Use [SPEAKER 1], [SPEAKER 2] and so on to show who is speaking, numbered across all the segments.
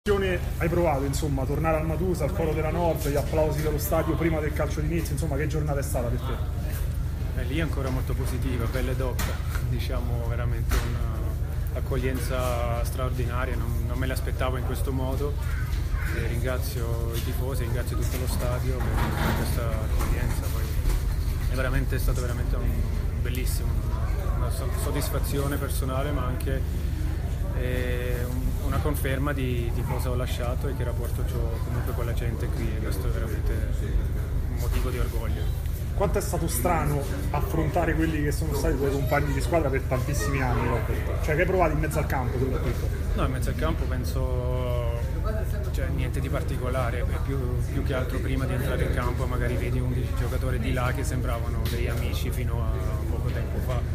[SPEAKER 1] Hai provato, insomma, tornare al Matusa, al Foro della Nord, gli applausi dello stadio prima del calcio d'inizio, insomma, che giornata è stata per te?
[SPEAKER 2] Lì è ancora molto positiva, pelle d'oca, diciamo veramente un'accoglienza straordinaria, non me l'aspettavo in questo modo. E ringrazio i tifosi, ringrazio tutto lo stadio per questa accoglienza. Poi è stato veramente una soddisfazione personale, ma anche una conferma di cosa ho lasciato e che rapporto ho comunque con la gente qui, e questo è veramente un motivo di orgoglio.
[SPEAKER 1] Quanto è stato strano affrontare quelli che sono stati i tuoi compagni di squadra per tantissimi anni, Robert? Cioè, che hai provato in mezzo al campo soprattutto?
[SPEAKER 2] No, in mezzo al campo penso niente di particolare, più che altro prima di entrare in campo magari vedi 11 giocatori di là che sembravano degli amici fino a poco tempo fa.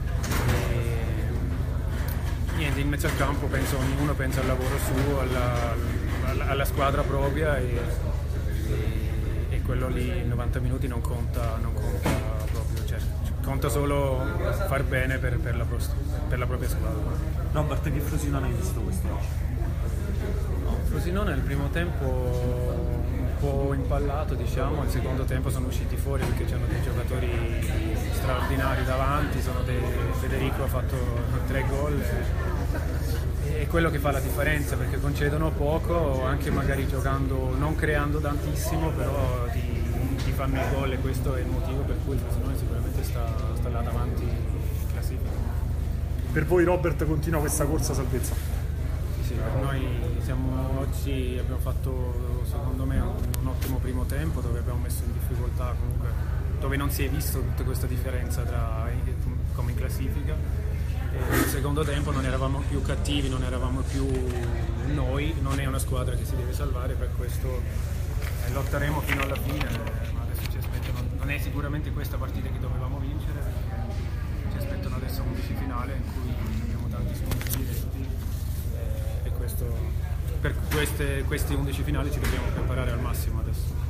[SPEAKER 2] Niente, in mezzo al campo ognuno pensa al lavoro suo, alla squadra propria e quello lì in 90 minuti non conta proprio, cioè, conta solo far bene per la propria squadra.
[SPEAKER 3] Robert, che Frosinone hai visto quest'oggi?
[SPEAKER 2] Frosinone nel primo tempo un po' impallato, diciamo, il secondo tempo sono usciti fuori perché c'erano dei giocatori straordinari davanti, Federico ha fatto 3 gol e quello che fa la differenza, perché concedono poco, anche magari giocando, non creando tantissimo, però ti fanno il gol, e questo è il motivo per cui il Frosinone sicuramente sta là davanti in classifica.
[SPEAKER 1] Per voi, Robert, continua questa corsa salvezza?
[SPEAKER 2] Sì, per noi oggi abbiamo fatto secondo me un ottimo primo tempo, dove abbiamo messo in difficoltà, comunque dove non si è visto tutta questa differenza come in classifica. Il secondo tempo non eravamo più cattivi, non eravamo più noi, non è una squadra che si deve salvare, per questo lotteremo fino alla fine, ma adesso ci aspettano, non è sicuramente questa partita che dovevamo vincere, perché ci aspettano adesso 11 finale in cui abbiamo tanti scontri diretti e per questi 11 finali ci dobbiamo preparare al massimo adesso.